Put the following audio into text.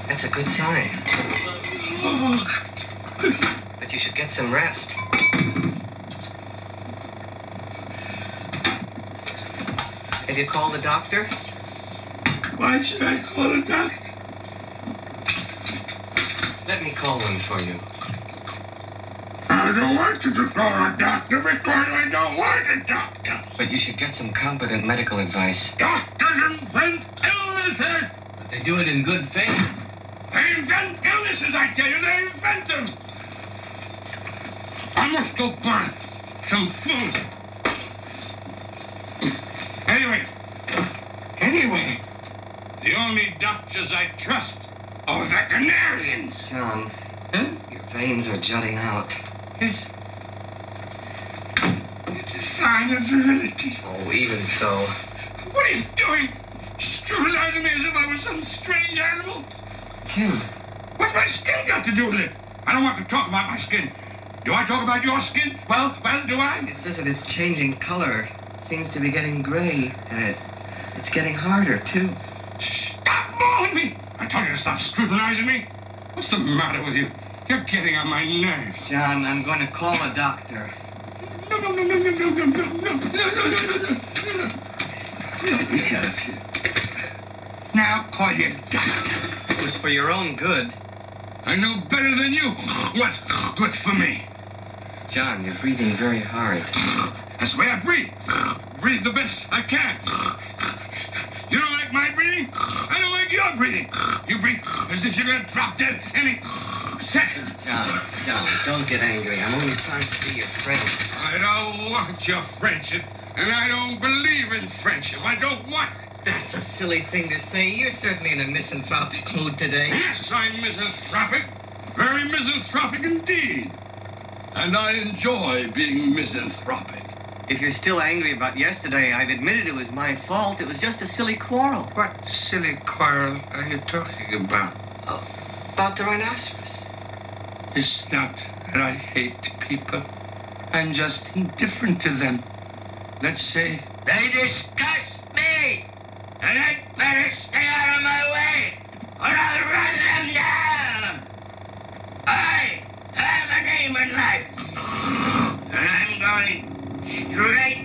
That's a good sign. But you should get some rest. Have you called the doctor? Why should I call a doctor? Let me call one for you. I don't want you to call a doctor because I don't want a doctor. But you should get some competent medical advice. Doctors invent illnesses. But they do it in good faith. They invent illnesses, I tell you. They invent them. I must go buy some food. Anyway, the only doctors I trust are veterinarians. John, your veins are jutting out. It's a sign of virility. Oh, even so. What are you doing? Scrutinizing me as if I was some strange animal? Tim. What's my skin got to do with it? I don't want to talk about my skin. Do I talk about your skin? Well, do I? It says that it's changing color. Seems to be getting gray, and it's getting harder, too. Stop mauling me! I told you to stop scrutinizing me. What's the matter with you? You're getting on my nerves. John, I'm going to call a doctor. No. Let me help you. Now call your doctor. It was for your own good. I know better than you what's good for me. John, you're breathing very hard. That's the way I breathe. Breathe the best I can. You don't like my breathing? I don't like your breathing. You breathe as if you're going to drop dead any second. John, don't get angry. I'm only trying to be your friend. I don't want your friendship, and I don't believe in friendship. I don't want it. That's a silly thing to say. You're certainly in a misanthropic mood today. Yes, I'm misanthropic. Very misanthropic indeed. And I enjoy being misanthropic. If you're still angry about yesterday, I've admitted it was my fault. It was just a silly quarrel. What silly quarrel are you talking about? Oh, about the rhinoceros. It's not that I hate people. I'm just indifferent to them. Let's say they disgust me. And I'd better stay out of my way, or I'll run them down. I have an aim in life, and I'm going straight